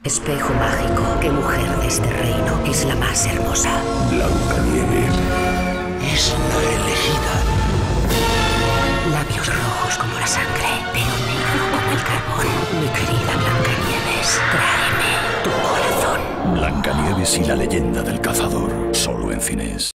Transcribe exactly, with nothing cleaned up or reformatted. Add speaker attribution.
Speaker 1: Espejo mágico, ¿qué mujer de este reino es la más hermosa?
Speaker 2: Blancanieves
Speaker 3: es la elegida.
Speaker 1: Labios rojos como la sangre, pelo negro como el carbón. Mi querida Blancanieves, tráeme tu corazón.
Speaker 2: Blancanieves y la leyenda del cazador, solo en cines.